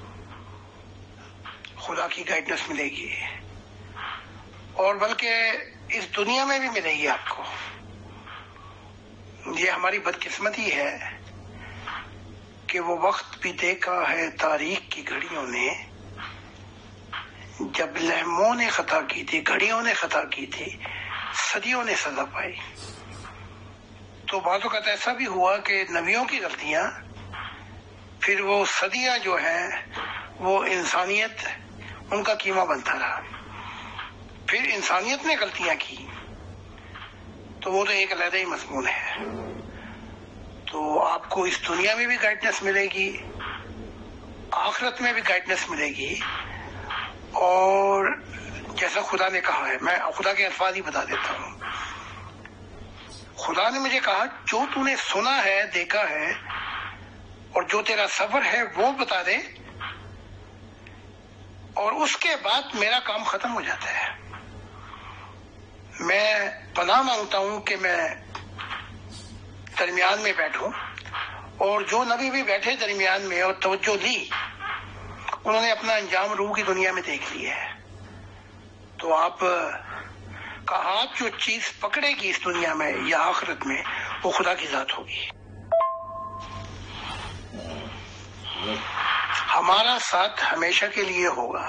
Speaker 1: خدا کی گائیڈنس ملے گی، اور بلکہ اس دنیا میں بھی ملے گی آپ کو. یہ ہماری بدقسمتی ہے کہ وہ وقت بھی دیکھا ہے تاریخ کی گھڑیوں نے جب لہموں نے خطا کی تھی، گھڑیوں نے خطا کی تھی، صدیوں نے سزا پائی. تو بعض اوقات ایسا بھی ہوا کہ نبیوں کی غلطیاں پھر وہ صدیاں جو ہیں وہ انسانیت ان کا قیمہ بنتا رہا. پھر انسانیت نے غلطیاں کی تو وہ تو ایک علیحدہ ہی مضمون ہے. تو آپ کو اس دنیا میں بھی گائیڈنس ملے گی، آخرت میں بھی گائیڈنس ملے گی. اور جیسا خدا نے کہا ہے، میں خدا کے الفاظ ہی بتا دیتا ہوں. خدا نے مجھے کہا جو تو نے سنا ہے، دیکھا ہے، اور جو تیرا صبر ہے وہ بتا دے، اور اس کے بعد میرا کام ختم ہو جاتا ہے. میں پناہ مانگتا ہوں کہ میں درمیان میں بیٹھوں، اور جو نبی بھی بیٹھے درمیان میں اور توجہ لی، انہوں نے اپنا انجام روح کی دنیا میں دیکھ لیا ہے. تو آپ کا ہاتھ جو چیز پکڑے گی اس دنیا میں یا آخرت میں، وہ خدا کی ذات ہوگی. ہمارا ساتھ ہمیشہ کے لیے ہوگا،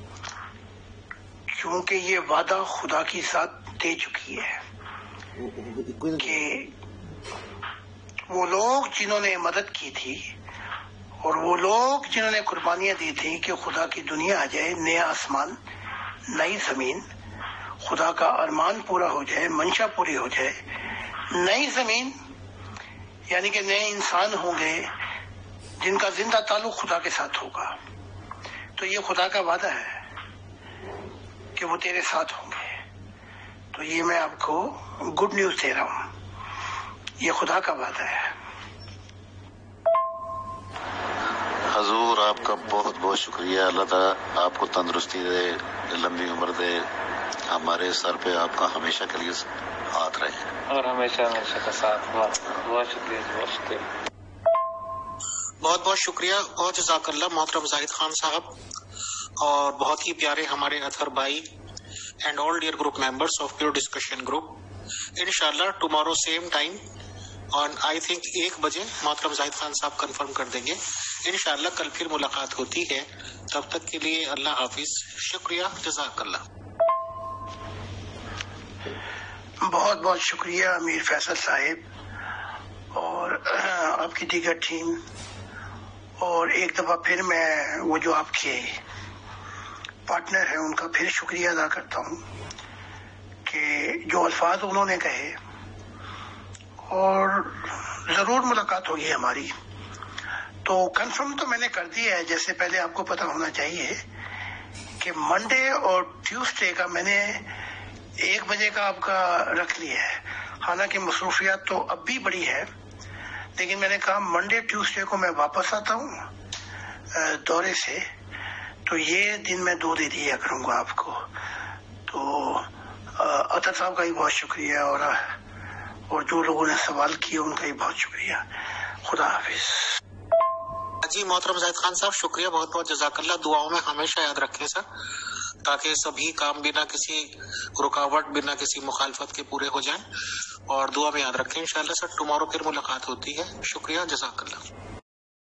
Speaker 1: کیونکہ یہ وعدہ خدا کی ذات دے چکی ہے کہ وہ لوگ جنہوں نے مدد کی تھی اور وہ لوگ جنہوں نے قربانیاں دی تھی کہ خدا کی دنیا آ جائے، نیا آسمان، نئی زمین، خدا کا ارمان پورا ہو جائے، منشا پوری ہو جائے. نئی زمین یعنی کہ نئے انسان ہوں گے جن کا زندہ تعلق خدا کے ساتھ ہوگا. تو یہ خدا کا وعدہ ہے کہ وہ تیرے ساتھ ہوں گے. تو یہ میں آپ کو گڈ نیوز دے رہا ہوں، یہ خدا کا وعدہ ہے.
Speaker 3: حضور آپ کا بہت بہت شکریہ. اللہ تعالیٰ آپ کو تندرستی دے، لمبی عمر دے، ہمارے سر پہ آپ کا ہمیشہ کے لیے ہاتھ رہے
Speaker 4: اور ہمیشہ ہمیشہ کا ساتھ. بہت شکریہ، بہت شکریہ،
Speaker 2: بہت بہت شکریہ. بہت جزاک اللہ محترم زاہد خان صاحب، اور بہت ہی پیارے ہمارے اطہر بھائی and all dear group members of pure discussion group. انشاءاللہ ٹمارو سیم ٹائم اور آئی تھنک ایک بجے محترم زاہد خان صاحب کنفرم کر دیں گے. انشاءاللہ کل پھر ملاقات ہوتی ہے. تب تک کے لیے اللہ حافظ. شکریہ، جزاک اللہ.
Speaker 1: بہت بہت شکریہ امیر فیصل صاحب اور آپ کی دیگر ٹیم. اور ایک دفعہ پھر میں وہ جو آپ کے پارٹنر ہیں ان کا پھر شکریہ ادا کرتا ہوں کہ جو الفاظ انہوں نے کہے، اور ضرور ملاقات ہوگی ہماری. تو کنفرم تو میں نے کر دیا ہے، جیسے پہلے آپ کو پتہ ہونا چاہیے کہ منڈے اور ٹیوزڈے کا میں نے ایک بجے کا آپ کا رکھ لیا ہے. حالانکہ مصروفیات تو اب بھی بڑی ہے، لیکن میں نے کہا منڈے ٹیوزڈے کو میں واپس آتا ہوں دورے سے، تو یہ دن میں دو دے دیا کروں گا آپ کو. تو اطہر صاحب کا بھی بہت شکریہ، اور اور جو لوگوں نے سوال کیا ان کا بھی بہت شکریہ. خدا حافظ.
Speaker 2: جی محترم زاہد خان صاحب شکریہ، بہت بہت جزاک اللہ. دعاؤں میں ہمیشہ یاد رکھیں سر، تاکہ سبھی کام بنا کسی رکاوٹ بنا کسی مخالفت کے پورے ہو جائیں، اور دعا میں یاد رکھیں. انشاءاللہ سر ٹمارو پھر ملاقات ہوتی ہے. شکریہ، جزاک اللہ.